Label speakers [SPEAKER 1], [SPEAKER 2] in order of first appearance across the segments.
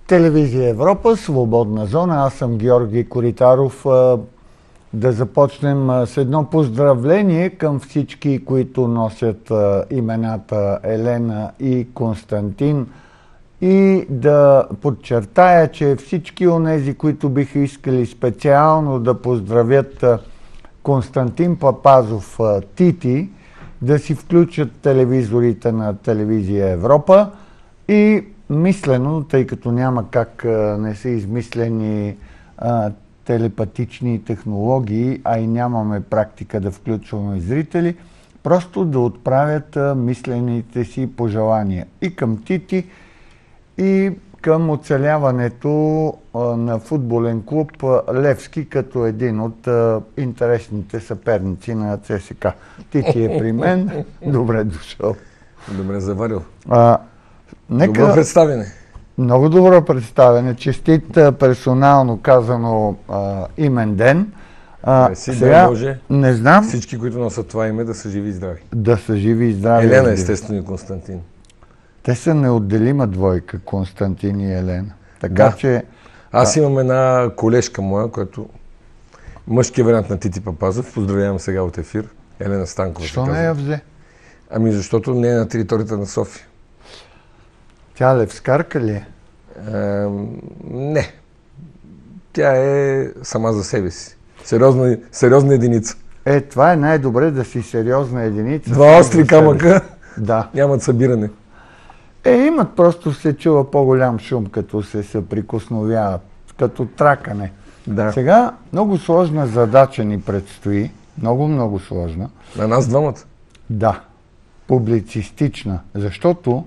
[SPEAKER 1] Телевизия Европа, свободна зона. Аз съм Георги Коритаров. Да започнем с едно поздравление към всички, които носят имената Елена и Константин. И да подчертая, че всички онези, които биха искали специално да поздравят Константин Папазов Тити, да си включат телевизорите на Телевизия Европа и мислено, тъй като няма как не са измислени телепатични технологии, а и нямаме практика да включваме зрители, просто да отправят мислените си пожелания и към Тити, и към оцеляването на футболен клуб Левски като един от интересните съперници на ЦСКА. Тити е при мен. Добре дошъл.
[SPEAKER 2] Добре заварил.
[SPEAKER 1] Добро
[SPEAKER 2] представяне.
[SPEAKER 1] Много добро представяне. Честит персонално казано имен ден.
[SPEAKER 2] Сега, Боже,
[SPEAKER 1] не знам.
[SPEAKER 2] Всички, които носят това име, да са живи и здрави.
[SPEAKER 1] Да са живи и здрави.
[SPEAKER 2] Елена, естествено, и Константин.
[SPEAKER 1] Те са неотделима двойка, Константин и Елена. Така че...
[SPEAKER 2] Аз имам една колежка моя, която мъжкият вариант на Тити Папазов. Поздравявам сега от ефир. Елена Станкова.
[SPEAKER 1] Защо не я взе?
[SPEAKER 2] Ами защото не е на територията на София.
[SPEAKER 1] Тя левскарка ли е?
[SPEAKER 2] Не. Тя е сама за себе си. Сериозна единица.
[SPEAKER 1] Това е най-добре да си сериозна единица.
[SPEAKER 2] Два остри камъка
[SPEAKER 1] нямат
[SPEAKER 2] събиране.
[SPEAKER 1] Имат, просто се чува по-голям шум, като се съприкосновяват, като тракане.
[SPEAKER 2] Да.
[SPEAKER 1] Сега много сложна задача ни предстои. Много сложна.
[SPEAKER 2] На нас двамата?
[SPEAKER 1] Да. Публицистична. Защото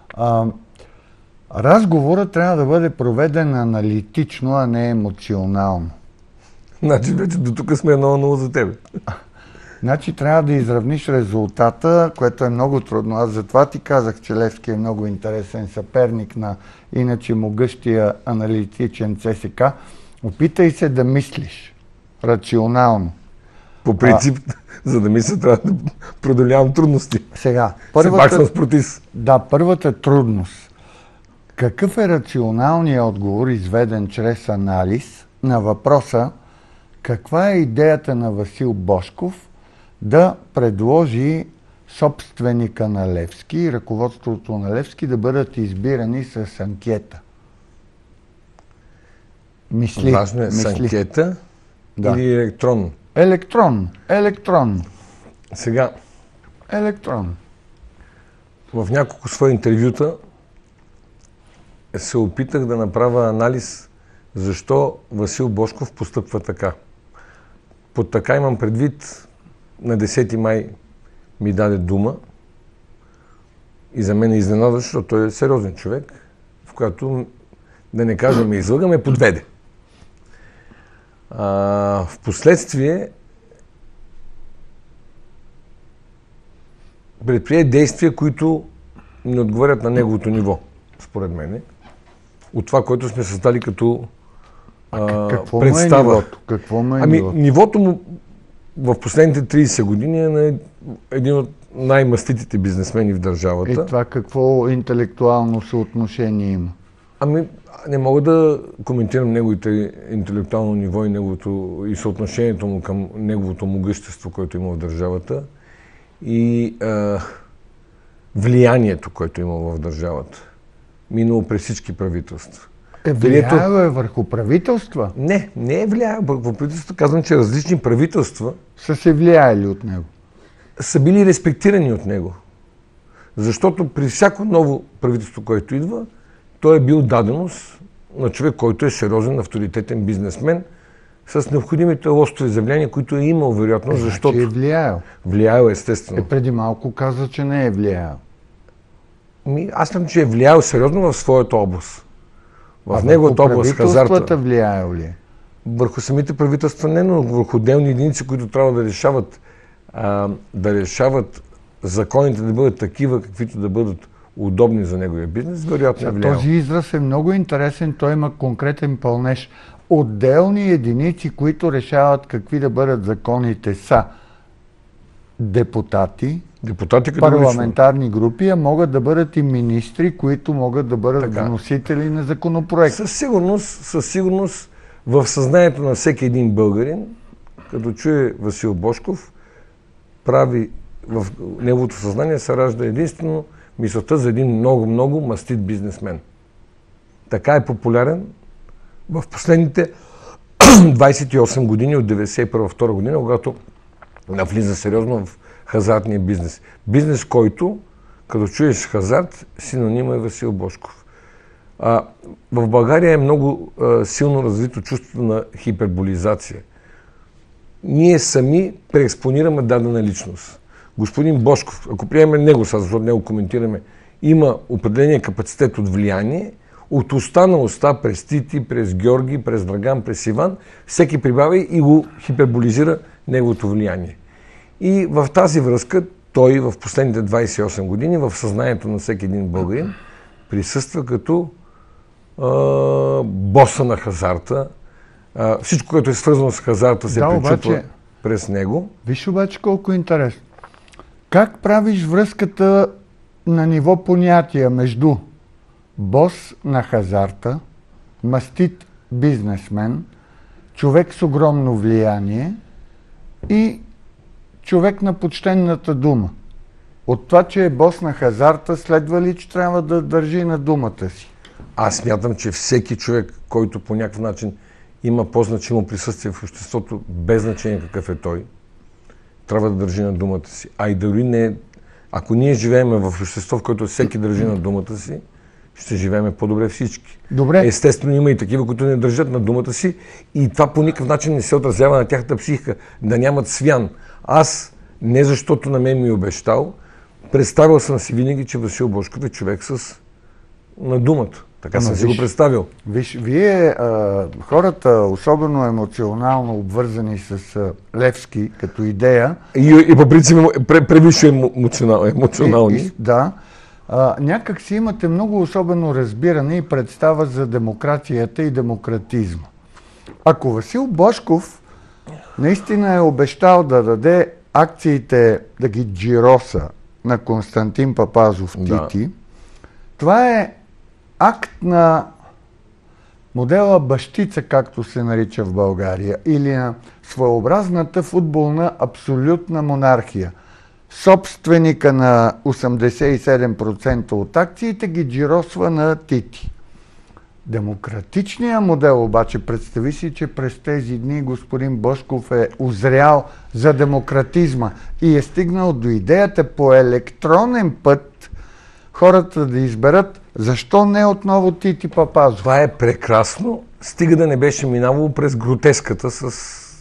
[SPEAKER 1] разговорът трябва да бъде проведен аналитично, а не емоционално.
[SPEAKER 2] Значи вече до тук сме 1-0 за тебе.
[SPEAKER 1] Значи трябва да изравниш резултата, което е много трудно. Аз затова ти казах, че Левски е много интересен съперник на иначе могъщия аналитичен ЦСКА. Опитай се да мислиш рационално.
[SPEAKER 2] По принцип, за да мисля, трябва да преодолявам трудности.
[SPEAKER 1] Сега,
[SPEAKER 2] пак съм спортист.
[SPEAKER 1] Да, първата трудност. Какъв е рационалният отговор, изведен чрез анализ, на въпроса каква е идеята на Васил Божков да предложи собственика на Левски и ръководството на Левски да бъдат избирани с анкета?
[SPEAKER 2] Важно е с анкета или електронно?
[SPEAKER 1] Електронно.
[SPEAKER 2] Сега.
[SPEAKER 1] Електронно.
[SPEAKER 2] В няколко свои интервюта се опитах да направя анализ защо Васил Божков постъпва така. Под така имам предвид, на 10 май ми даде дума и за мен е изненадващо, защото той е сериозен човек, в която, да не кажа ме излъга, ме подведе. В последствие предприе действия, които не отговарят на неговото ниво, според мен. От това, което сме създали като представа.
[SPEAKER 1] Какво му е нивото?
[SPEAKER 2] Нивото му в последните 30 години е на един от най-маститите бизнесмени в държавата.
[SPEAKER 1] И това какво интелектуално съотношение има?
[SPEAKER 2] Не мога да коментирам неговите интелектуално ниво и съотношението му към неговото могъщество, което има в държавата и влиянието, което има в държавата. Минало през всички правителства.
[SPEAKER 1] Влияел е върху правителства?
[SPEAKER 2] Не е влияел върху правителства. Казвам, че различни правителства
[SPEAKER 1] са се влияели от него.
[SPEAKER 2] Са били респектирани от него. Защото при всяко ново правителство, което идва, той е бил даденост на човек, който е сериозен, авторитетен бизнесмен, с необходимите лостови заявления, които е имал, вероятно, защото...
[SPEAKER 1] е влияел.
[SPEAKER 2] Влияел, естествено.
[SPEAKER 1] Преди малко каза, че не е влияел.
[SPEAKER 2] Аз смятам, че е влияел сериозно в своята област. В неговата област, хазарта.
[SPEAKER 1] Правителствата влияел ли е?
[SPEAKER 2] Върху самите правителства не, но върху отделни единици, които трябва да решават законите да бъдат такива, каквито да бъдат удобни за неговия бизнес, вероятно е влиял.
[SPEAKER 1] Този израз е много интересен, той има конкретен пълнеж. Отделни единици, които решават какви да бъдат законите, са депутати,
[SPEAKER 2] депутати
[SPEAKER 1] парламентарни групи, а могат да бъдат и министри, които могат да бъдат вносители на законопроект.
[SPEAKER 2] Със сигурност в съзнанието на всеки един българин, като чуе Васил Божков, в неговото съзнание се ражда единствено мисълта за един много мастит бизнесмен. Така е популярен в последните 28 години от 1991-1992 година, когато навлиза сериозно в хазартния бизнес. Бизнес, който, като чуеш хазарт, синонима е Васил Божков. В България е много силно развито чувството на хиперболизация. Ние сами преекспонираме дадена личност. Господин Божков, ако приемем него сега, защото него коментираме, има определения капацитет от влияние, от уста на уста, през Тити, през Георги, през Драган, през Иван, всеки прибавя и го хиперболизира неговото влияние. И в тази връзка той в последните 28 години в съзнанието на всеки един българин присъства като боса на хазарта. Всичко, което е свързано с хазарта, се пречупва през него.
[SPEAKER 1] Виж обаче колко е интересно. Как правиш връзката на ниво понятия между бос на хазарта, мастит бизнесмен, човек с огромно влияние и човек на почтенната дума? От това, че е бос на хазарта, следва ли, че трябва да държи на думата си?
[SPEAKER 2] Аз смятам, че всеки човек, който по някакъв начин има по-значимо присъствие в обществото, без значение какъв е той, трябва да държи на думата си. А и дори не... Ако ние живеем в общество, в което всеки държи на думата си, ще живеем по-добре всички.
[SPEAKER 1] Добре.
[SPEAKER 2] Естествено, има и такива, които не държат на думата си и това по никакъв начин не се отразява на тяхната психика, да нямат свян. Аз, не защото на мен ми е обещал, представил съм си винаги, че Васил Божков е човек на думата. Така съм си го представил.
[SPEAKER 1] Виж, вие, хората, особено емоционално обвързани с Левски като идея...
[SPEAKER 2] И по принцип превише емоционални.
[SPEAKER 1] Да. Някак си имате много особено разбиране и представа за демокрацията и демократизма. Ако Васил Божков наистина е обещал да даде акциите, да ги джироса на Константин Папазов Тити, това е акт на модела бащица, както се нарича в България, или на своеобразната футболна абсолютна монархия. Собственика на 87% от акциите ги джиросва на Тити. Демократичният модел обаче, представи си, че през тези дни господин Божков е узрял за демократизма и е стигнал до идеята по електронен път хората да изберат защо не отново Тити Папазов.
[SPEAKER 2] Това е прекрасно, стига да не беше минавало през гротеската с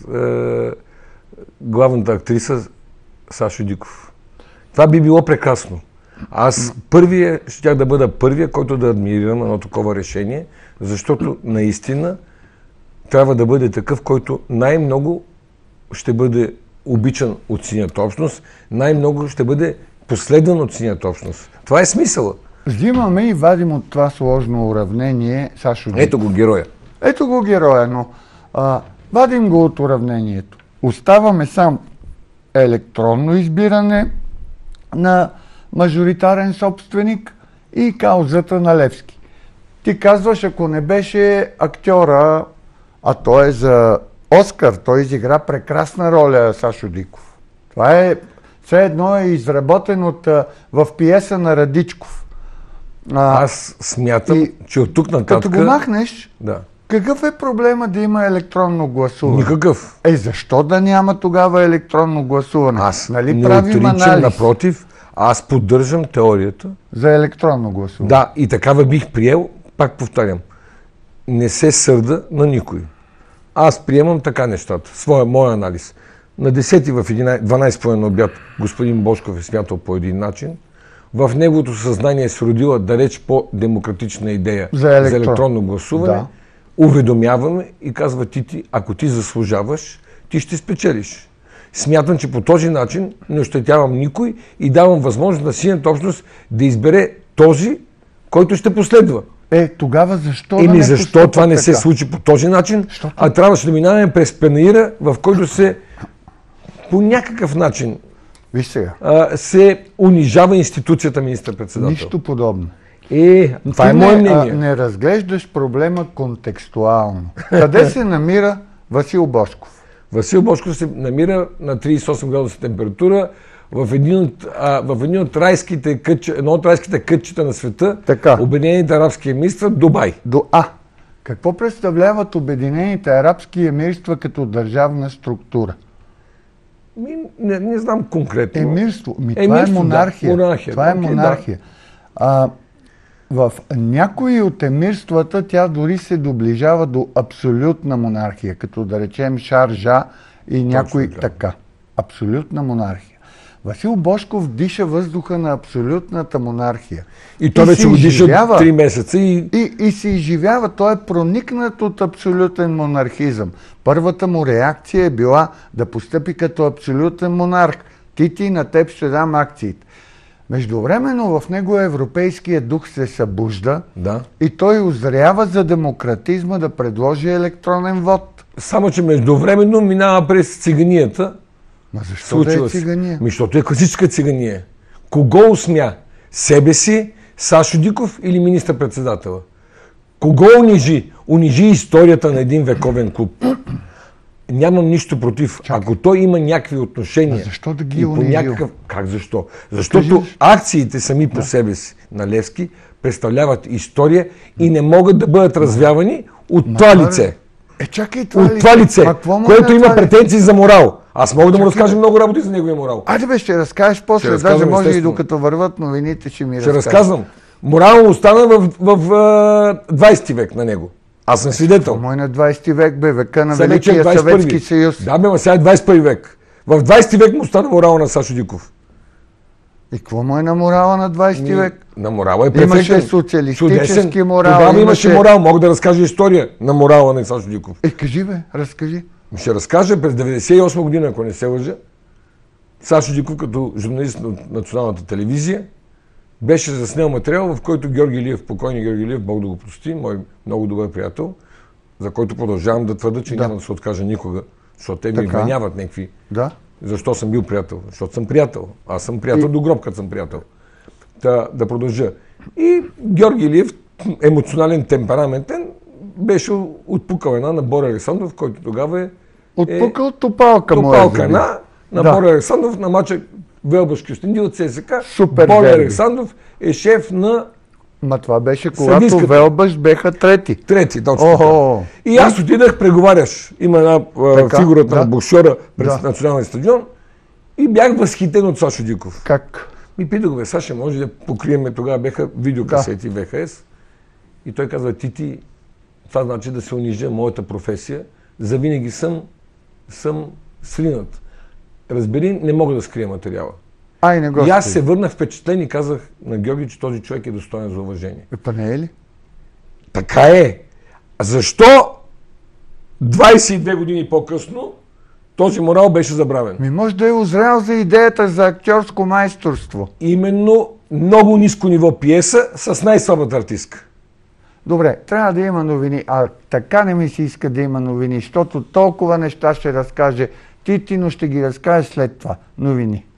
[SPEAKER 2] главната актриса Сашо Диков. Това би било прекрасно. Аз щях да бъда първия, който да адмирирам едно такова решение, защото наистина трябва да бъде такъв, който най-много ще бъде обичан от синята общност, най-много ще бъде последван от синята общност. Това е смисъла.
[SPEAKER 1] Взимаме и вадим от това сложно уравнение Сашо Диков.
[SPEAKER 2] Ето го героя.
[SPEAKER 1] Ето го героя, но вадим го от уравнението. Оставаме сам електронно избиране на мажоритарен собственик и каузата на Левски. Ти казваш, ако не беше актьора, а той е за Оскар, той изигра прекрасна роля Сашо Диков. Това е, все едно е изработен в пиеса на Радичков.
[SPEAKER 2] Аз смятам, че от тук нататък...
[SPEAKER 1] Като го махнеш,
[SPEAKER 2] да.
[SPEAKER 1] Какъв е проблема да има електронно гласуване?
[SPEAKER 2] Никакъв.
[SPEAKER 1] Защо да няма тогава електронно гласуване?
[SPEAKER 2] Аз
[SPEAKER 1] не правим
[SPEAKER 2] анализ. Напротив, аз поддържам теорията.
[SPEAKER 1] За електронно гласуване.
[SPEAKER 2] Да, и такава бих приел, пак повтарям, не се сърда на никой. Аз приемам така нещата, моя анализ. На 10 в 12 по обяд господин Божков е смятал по един начин. В неговото съзнание се родила далеч по-демократична идея за електронно гласуване. Да. Уведомяваме и казва Тити, ако ти заслужаваш, ти ще спечелиш. Смятам, че по този начин не ощетявам никой и давам възможност на синята общност да избере този, който ще последва.
[SPEAKER 1] Тогава защо
[SPEAKER 2] защо това не се случи по този начин, трябваше да минаваме през панаира, в който се по някакъв начин
[SPEAKER 1] Виж сега.
[SPEAKER 2] се унижава институцията министър-председател.
[SPEAKER 1] Нищо подобно.
[SPEAKER 2] Това е мое мнение.
[SPEAKER 1] Не разглеждаш проблема контекстуално. Къде се намира Васил Божков?
[SPEAKER 2] Васил Божков се намира на 38 градуса температура в едно от райските кътчета на света, Обединените арабски емирства, Дубай.
[SPEAKER 1] Какво представляват Обединените арабски емирства като държавна структура?
[SPEAKER 2] Не знам конкретно.
[SPEAKER 1] Емирство. Това е монархия. Това е монархия. В някои от емирствата тя дори се доближава до абсолютна монархия, като да речем Шаржа и някой така. Абсолютна монархия. Васил Божков диша въздуха на абсолютната монархия.
[SPEAKER 2] И той вече го диша 3 месеца.
[SPEAKER 1] И се изживява. Той е проникнат от абсолютен монархизъм. Първата му реакция е била да постъпи като абсолютен монарх. Ти на теб ще дам акциите. Междувременно в него европейския дух се събужда и той узрява за демократизма да предложи електронен вод.
[SPEAKER 2] Само, че междувременно минава през циганията.
[SPEAKER 1] Защо да е цигания?
[SPEAKER 2] Защото е класическа цигания. Кого усмя? Себе си, Сашо Диков или министър-председателя? Кого унижи? Унижи историята на един вековен клуб. Нямам нищо против. Ако той има някакви отношения...
[SPEAKER 1] Защо да ги унижил?
[SPEAKER 2] Как защо? Защото акциите сами по себе си на Левски представляват история и не могат да бъдат развявани от това лице.
[SPEAKER 1] Чакай,
[SPEAKER 2] от това лице, което има претенции за морал. Аз мога да му разкажа много работи за неговия морал.
[SPEAKER 1] Айде ще разкажеш после, даже може и докато върват новините ще ми разкажеш.
[SPEAKER 2] Ще разказвам. Морал му остана в 20 век на него. Аз съм свидетел.
[SPEAKER 1] Мой на 20 век бе, века на Великия Съветски съюз.
[SPEAKER 2] Да, бе, сега е 21 век. В 20 век му остана морал на Сашо Диков.
[SPEAKER 1] И какво му е на морала на 20 век?
[SPEAKER 2] На морала е перфектен.
[SPEAKER 1] Имаше социалистически морал.
[SPEAKER 2] Тогава имаше морал. Мога да разкажа история на морала на Сашо Диков.
[SPEAKER 1] Кажи бе, разкажи.
[SPEAKER 2] Ще разкажа през 1998 година, ако не се лъжа. Сашо Диков като журналист на Националната телевизия беше заснел материал, в който Георги Илиев, покойни Георги Илиев, Бог да го прости, мой много добър приятел, за който продължавам да твърда, че няма да се откажа никога, защото те ми обвиняват някакви. Защо съм бил приятел? Защото съм приятел. Аз съм приятел до гроб, като съм приятел. Да продължа. И Георги Илиев, емоционален, темпераментен, беше отпукал една на Боре Александров, който тогава е...
[SPEAKER 1] Отпукал топалка му
[SPEAKER 2] на Боре Александров на мача Велбаш Кюстенди от ЦСКА. Боре Александров е шеф на...
[SPEAKER 1] Това беше когато Велбаш беха трети.
[SPEAKER 2] Трети, точно така. И аз отидах, преговаряш. Има една фигурата на боксера пред националния стадион и бях възхитен от Сашо Диков.
[SPEAKER 1] Как?
[SPEAKER 2] Ми питах го, Саша, може да покрием, тогава беха видеокасети ВХС. И той казва, Тити, това значи да се унижа моята професия. Завинаги съм сринат. Разбери, не мога да скрия материала. И аз се върнах впечатлен и казах на Георги, че този човек е достоен за уважение.
[SPEAKER 1] Па не е ли?
[SPEAKER 2] Така е. Защо 22 години по-късно този морал беше забравен?
[SPEAKER 1] Може да е озрял за идеята за актьорско майсторство.
[SPEAKER 2] Именно много ниско ниво пиеса с най-слабата артистка.
[SPEAKER 1] Добре, трябва да има новини, а така не ми се иска да има новини, защото толкова неща ще разкаже Тити, но ще ги разкаже след това. Новини.